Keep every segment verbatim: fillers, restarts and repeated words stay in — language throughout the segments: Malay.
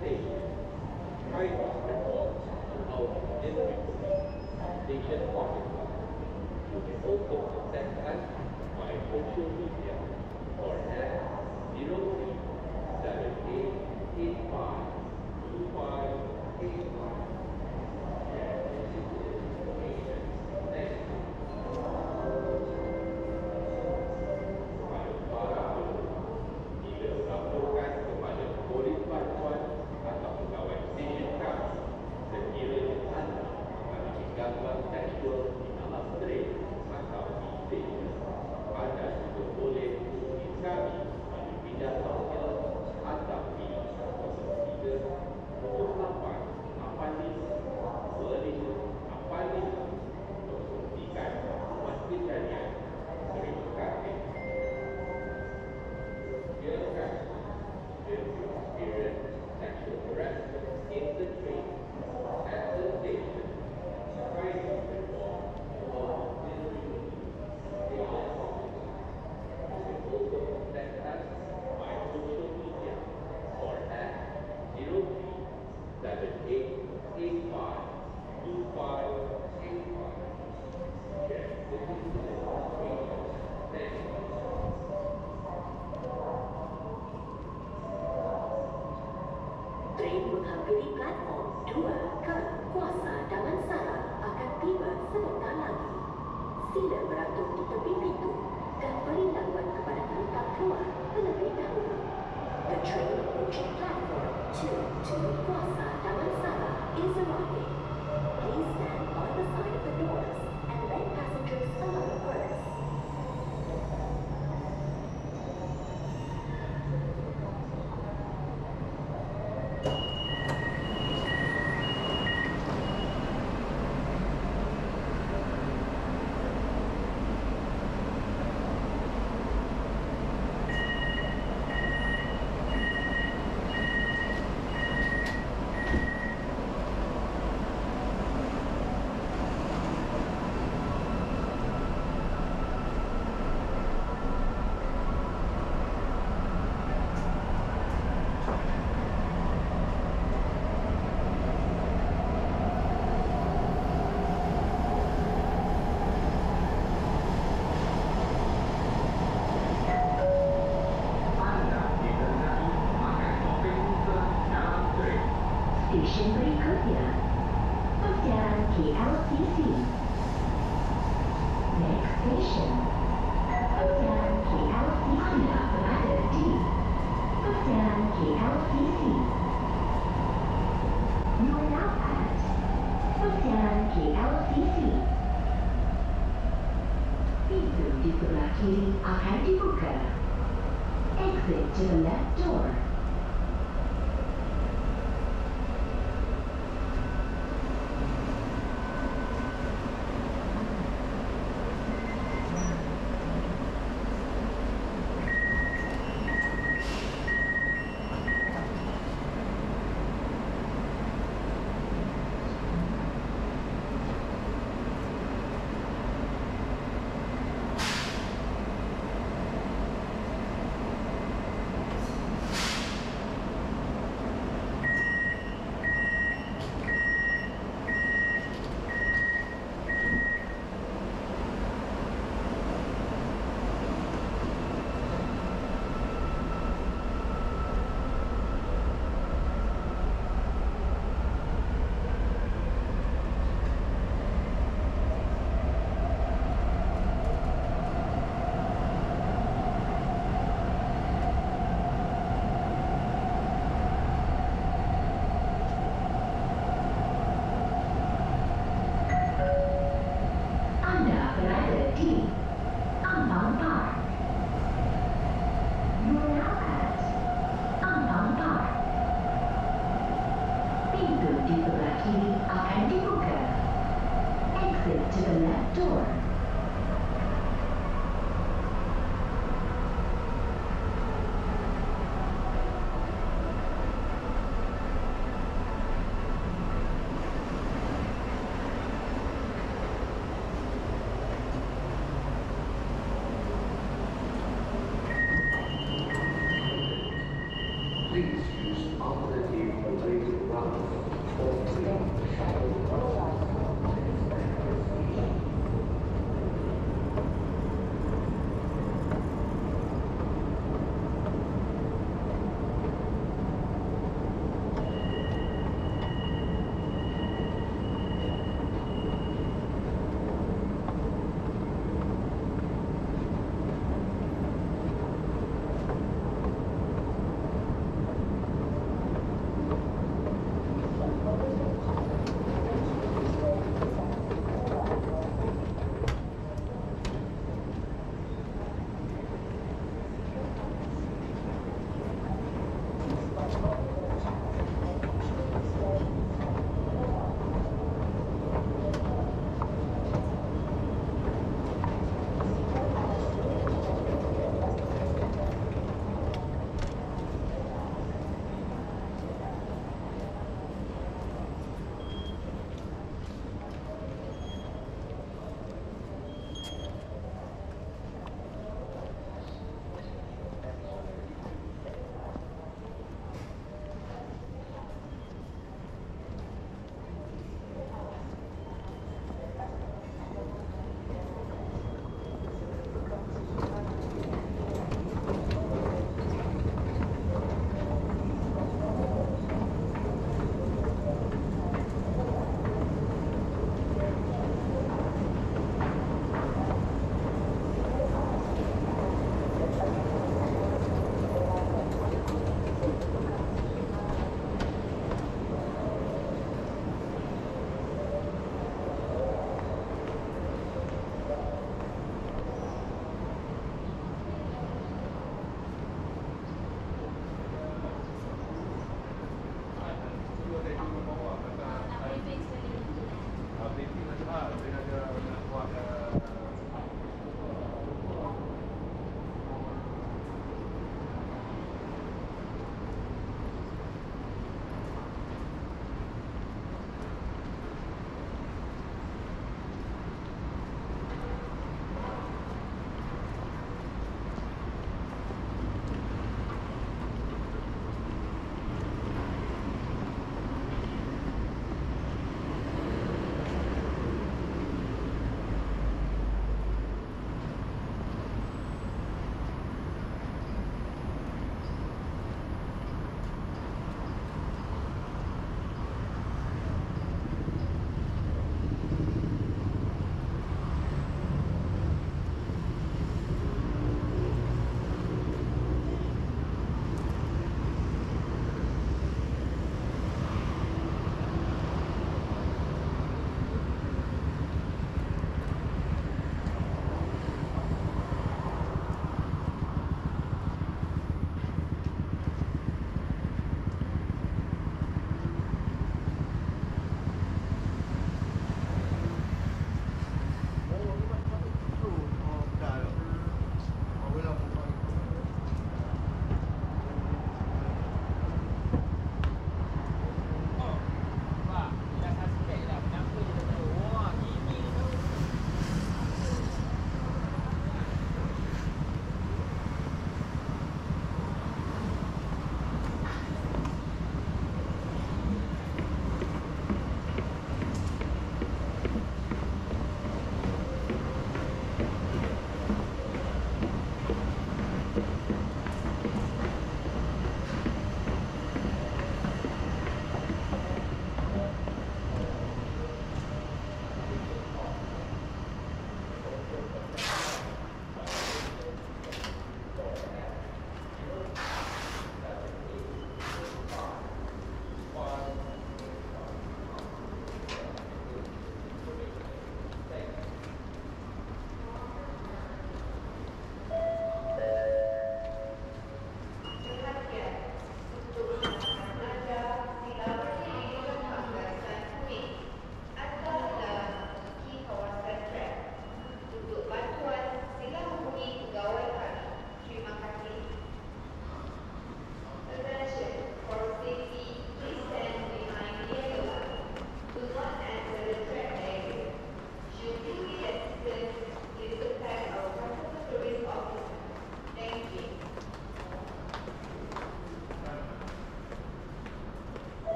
station. Try to report to our district station officer. You can also contact us by social media or at zero three seven eight eight five two five eight five. Train menghampiri platform dua ke Kuasa Damansara akan tiba sebentar lagi. Sila beratur di tepi pintu dan beri laluan kepada penumpang keluar terlebih dahulu. The train approaching platform two to Kuasa Damansara is arriving. Please stand on the side of the doors and let passengers alone first. Stesen berikutnya, Pelajaran K L C C. Next station, Pelajaran K L C C. Anda berada di Pelajaran K L C C. You are now at Pelajaran K L C C. Pintu di sebelah kiri akan dibuka. Exit to the left door. Please use alternative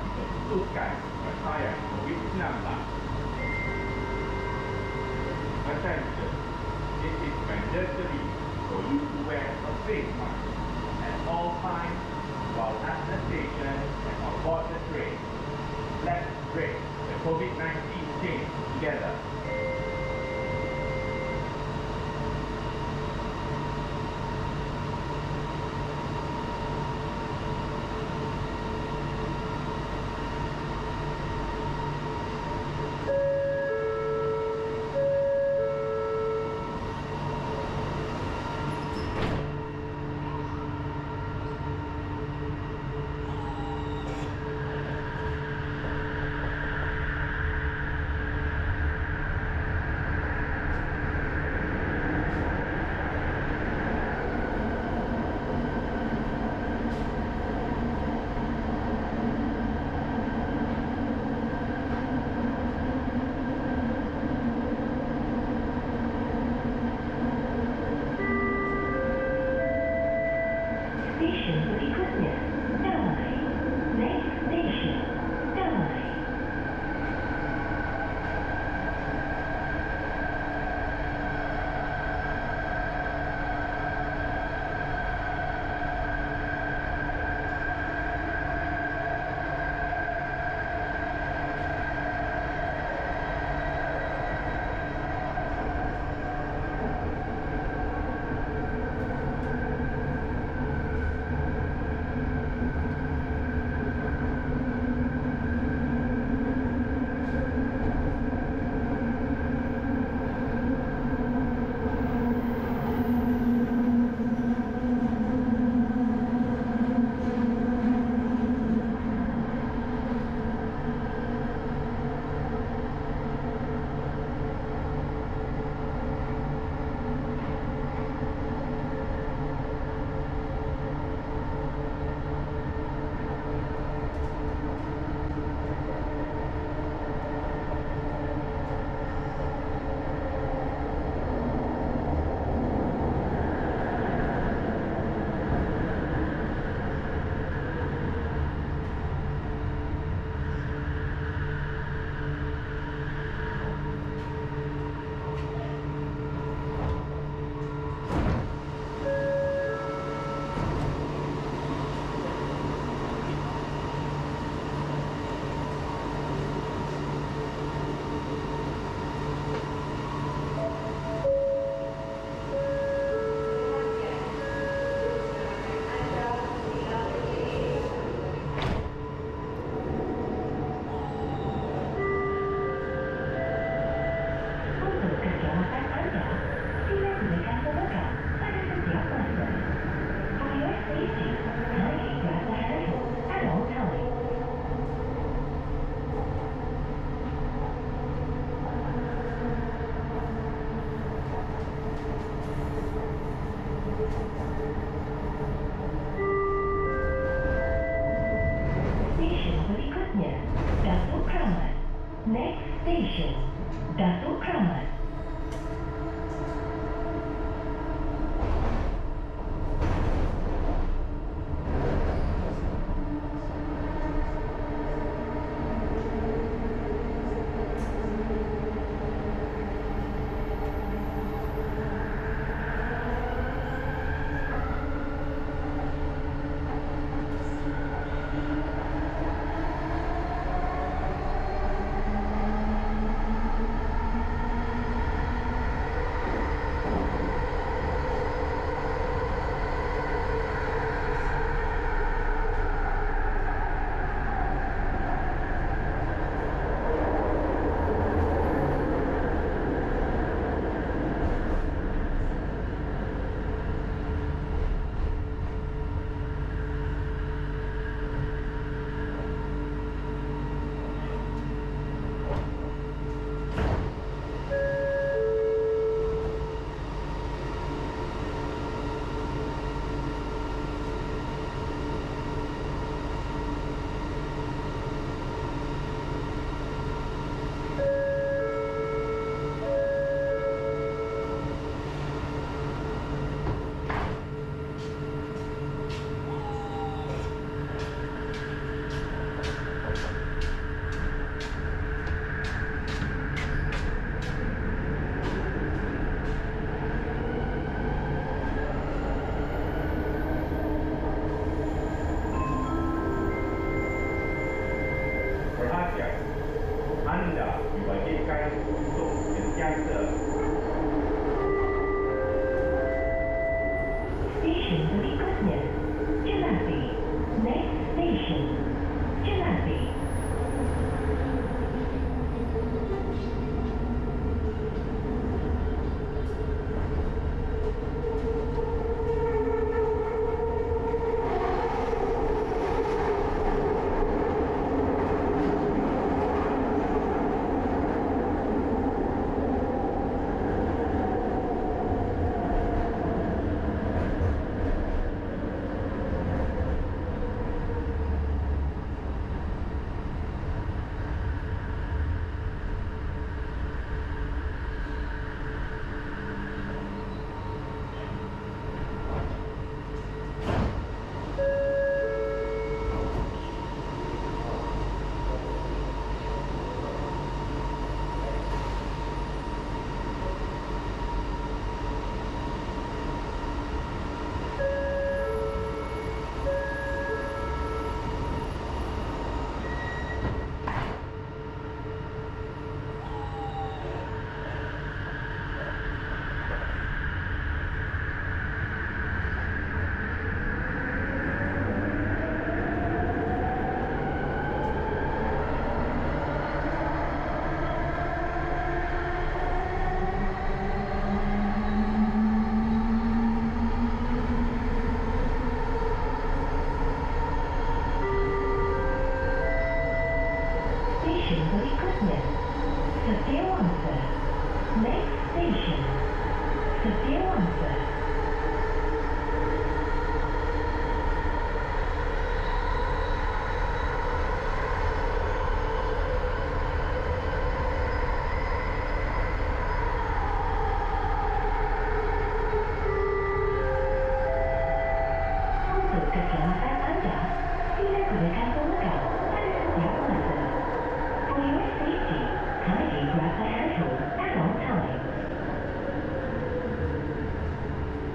menentukan bahaya covid sembilan belas. Attention, it is mandatory for you to wear a face mask at all times while at the station and on board the train. Let's break the COVID nineteen chain together. Stesen berikutnya, Damai. Next station, Damai. Untuk keselamatan Anda, sila gunakan pemegang pada setiap masa. For your safety, kindly grab the handle at all times. Stesen berikutnya, Datuk Kramat. Next station, Datuk Kramat. saja Anda diwajibkan untuk sentiasa Stesen berikutnya, Jelati. Next station, Jelati. Berikutnya, Setiawangsa. Next station, Setiawangsa. Untuk keselamatan Anda, sila gunakan pemekal pada setiap masa. For your safety, kindly grab the handle at all times.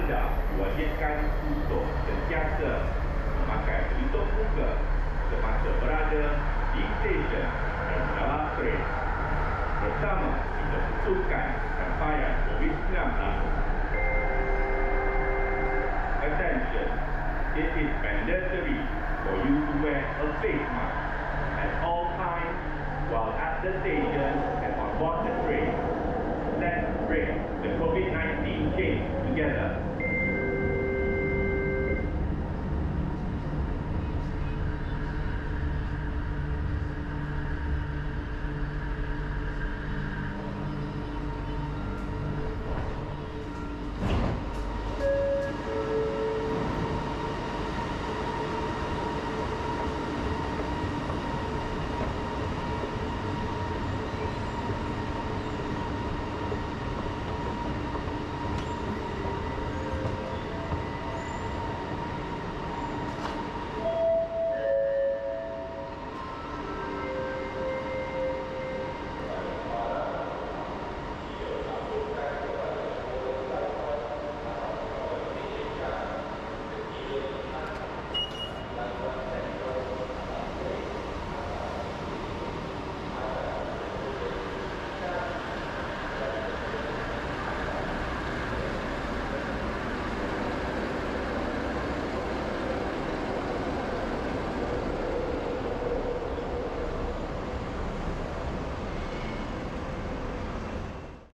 anda diwajibkan untuk sentiasa memakai pelitup muka semasa berada di stesen dan dalam tren bersama kita putuskan capaian COVID sembilan belas. Attention, it is mandatory for you to wear a face mask at all times while at the station and on board the train. Let's break the COVID nineteen chain together.